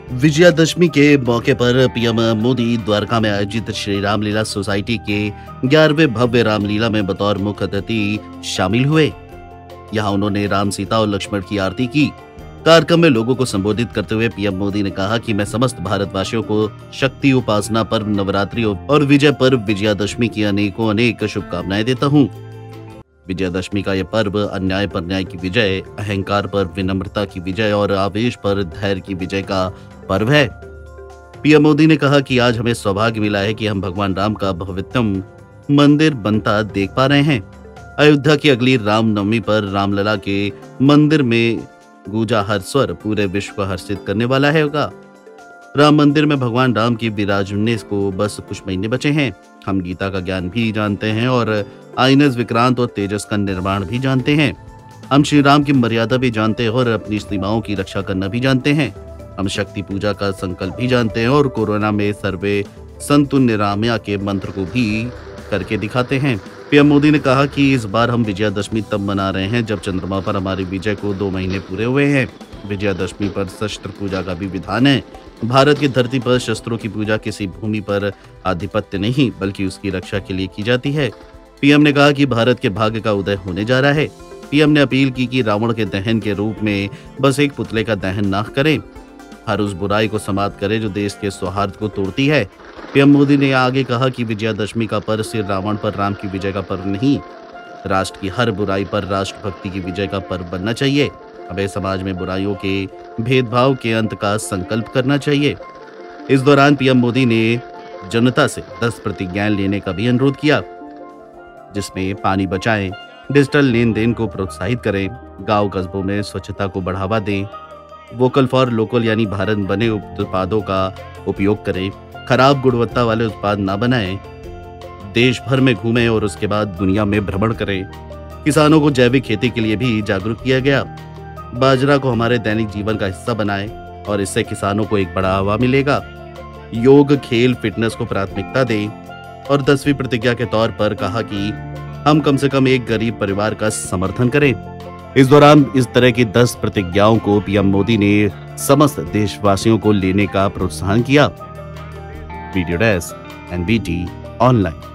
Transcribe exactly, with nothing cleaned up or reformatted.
विजयादशमी के मौके पर पीएम मोदी द्वारका में आयोजित श्री रामलीला सोसाइटी के ग्यारहवें भव्य रामलीला में बतौर मुख्य अतिथि शामिल हुए। यहां उन्होंने राम, सीता और लक्ष्मण की आरती की। कार्यक्रम में लोगों को संबोधित करते हुए पीएम मोदी ने कहा कि मैं समस्त भारतवासियों को शक्ति उपासना पर्व नवरात्रि और विजय पर्व विजयादशमी की अनेकों अनेक शुभकामनाएं देता हूं। विजयादशमी का यह पर्व अन्याय पर न्याय की विजय, अहंकार पर विनम्रता की विजय और आवेश पर धैर्य की विजय का पर्व है। पीएम मोदी ने कहा कि आज हमें सौभाग्य मिला है कि हम भगवान राम का भव्यतम मंदिर बनता देख पा रहे हैं। अयोध्या की अगली रामनवमी पर रामलला के मंदिर में गूंजा हर स्वर पूरे विश्व को हर्षित करने वाला है होगा। राम मंदिर में भगवान राम की विराजने को बस कुछ महीने बचे हैं। हम गीता का ज्ञान भी जानते हैं और आईएनएस विक्रांत और तेजस का निर्माण भी जानते हैं। हम श्री राम की मर्यादा भी जानते हैं और अपनी सीमाओं की रक्षा करना भी जानते हैं। हम शक्ति पूजा का संकल्प भी जानते हैं और कोरोना में सर्वे संतु निरामया के मंत्र को भी करके दिखाते हैं। पीएम मोदी ने कहा कि इस बार हम विजयादशमी तब मना रहे हैं जब चंद्रमा पर हमारी विजय को दो महीने पूरे हुए हैं। विजयादशमी पर शस्त्र पूजा का भी विधान है। भारत की धरती पर शस्त्रों की पूजा किसी भूमि पर आधिपत्य नहीं बल्कि उसकी रक्षा के लिए की जाती है। पीएम ने कहा कि भारत के भाग्य का उदय होने जा रहा है। पीएम ने अपील की कि रावण के दहन के रूप में बस एक पुतले का दहन न करें, हर उस बुराई को समाप्त करें जो देश के सौहार्द को तोड़ती है। पीएम मोदी ने आगे कहा कि विजयादशमी का पर्व सिर्फ रावण पर राम की विजय का पर्व नहीं, राष्ट्र की हर बुराई पर राष्ट्रभक्ति की विजय का पर्व बनना चाहिए। हमें समाज में बुराइयों के भेदभाव के अंत का संकल्प करना चाहिए। इस दौरान पीएम मोदी ने जनता से दस प्रतिज्ञाएं लेने का भी अनुरोध किया, जिसमें पानी बचाएं, डिजिटल लेन देन को प्रोत्साहित करें, गांव कस्बों में स्वच्छता को बढ़ावा दें, वोकल फॉर लोकल यानी भारत बने उत्पादों का उपयोग करें, खराब गुणवत्ता वाले उत्पाद ना बनाएं, देश भर में घूमें और उसके बाद दुनिया में भ्रमण करें। किसानों को जैविक खेती के लिए भी जागरूक किया गया। बाजरा को हमारे दैनिक जीवन का हिस्सा बनाएं और इससे किसानों को एक बढ़ावा मिलेगा। योग, खेल, फिटनेस को प्राथमिकता दें और दसवीं प्रतिज्ञा के तौर पर कहा कि हम कम से कम एक गरीब परिवार का समर्थन करें। इस दौरान इस तरह की दस प्रतिज्ञाओं को पीएम मोदी ने समस्त देशवासियों को लेने का प्रोत्साहन किया। Video desk NBT online.